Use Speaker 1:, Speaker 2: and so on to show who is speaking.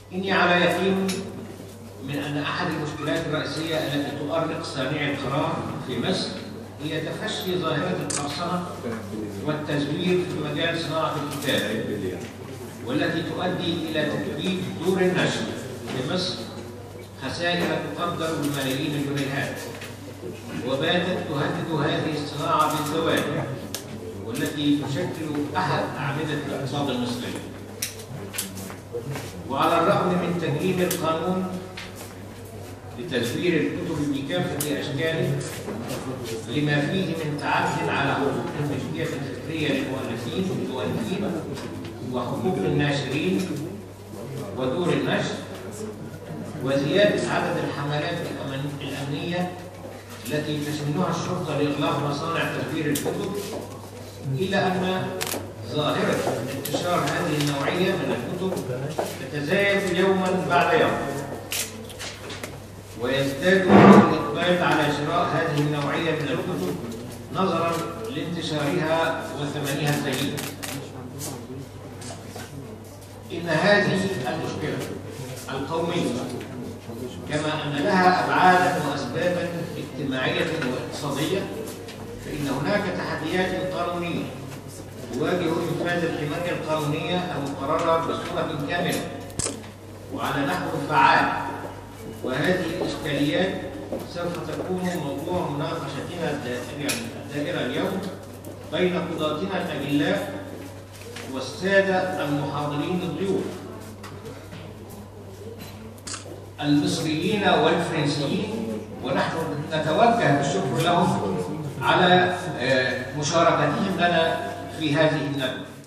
Speaker 1: إني على يقين من أن أحد المشكلات الرئيسية التي تؤرق صانعي القرار في مصر هي تفشي ظاهرة القرصنة والتزوير في مجال صناعة الكتاب، والتي تؤدي إلى تكبيد دور النشر في مصر خسائر تقدر بملايين الجنيهات، وباتت تهدد هذه الصناعة بالزوال، والتي تشكل أحد أعمدة الاقتصاد المصري. وعلى الرغم من تجريم القانون لتزوير الكتب بكافة أشكاله لما فيه من تعد على حقوق الملكية الفكرية للمؤلفين وحقوق الناشرين ودور النشر، وزيادة عدد الحملات الأمنية التي تشملها الشرطة لإغلاق مصانع تزوير الكتب، إلا أن ظاهرة انتشار هذه النوعية من الكتب تتزايد يوما بعد يوم، ويزداد الإقبال على شراء هذه النوعية من الكتب نظرا لانتشارها وثمنها الزهيد. إن هذه المشكلة القومية كما أن لها أبعادا وأسبابا اجتماعية واقتصادية، فإن هناك تحديات قانونية تواجه إنفاذ الحماية القانونية المقررة بصورة كاملة وعلى نحو فعال، وهذه الإشكاليات سوف تكون موضوع مناقشتنا الدائرة اليوم بين قضاتنا الأجلاء والسادة المحاضرين الضيوف المصريين والفرنسيين، ونحن نتوجه بالشكر لهم على مشاركتهم لنا في هذه الندوة.